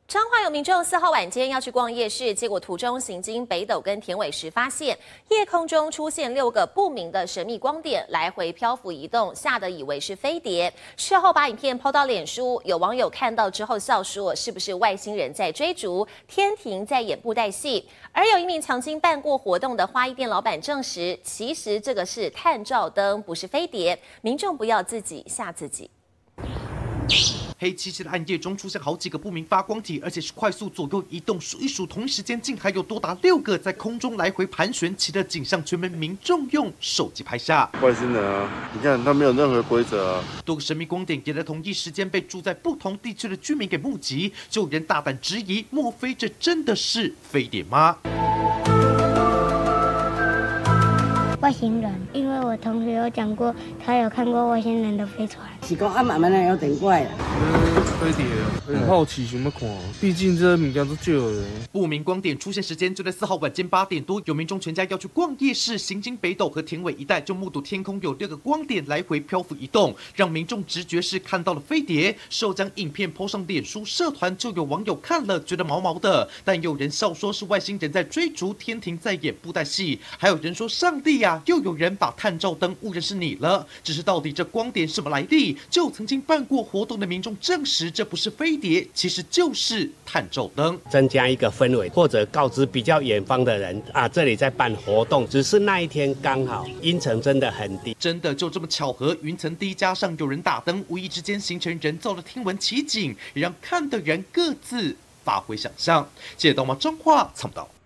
彰化有民众4号晚间要去逛夜市，结果途中行经北斗跟田尾时，发现夜空中出现6个不明的神秘光点，来回漂浮移动，吓得以为是飞碟。事后把影片抛到脸书，有网友看到之后笑说：“是不是外星人在追逐？天庭在演布袋戏？”而有一名曾经办过活动的花艺店老板证实，其实这个是探照灯，不是飞碟。民众不要自己吓自己。 黑漆漆的暗夜中出现好几个不明发光体，而且是快速左右移动。数一数，同一时间竟还有多达6个在空中来回盘旋，其的景象全被民众用手机拍下。 外星人啊，你看它没有任何规则啊。 多个神秘光点也在同一时间被住在不同地区的居民给目击，就有人大胆质疑：莫非这真的是飞碟吗？ 外星人，因为我同学有讲过，他有看过外星人的飞船。 是讲啊，慢慢的有点怪啦。 飞碟，很好奇想要看，毕竟这物件都少的。 不明光点出现时间就在4号晚间8点多，有民众全家要去逛夜市，行经北斗和田尾一带，就目睹天空有6个光点来回漂浮移动，让民众直觉是看到了飞碟。事后将影片 po 上脸书社团，就有网友看了觉得毛毛的，但有人笑说是外星人在追逐，天庭在演布袋戏，还有人说上帝呀、又有人把探照灯误认是你了。只是到底这光点什么来历？就曾经办过活动的民众证实，这不是飞碟，其实就是探照灯， 增加一个氛围，或者告知比较远方的人啊，这里在办活动，只是那一天刚好阴层真的很低， 真的就这么巧合，云层低加上有人打灯，无意之间形成人造的天文奇景，也让看的人各自发挥想象。记者东马彰化参报道。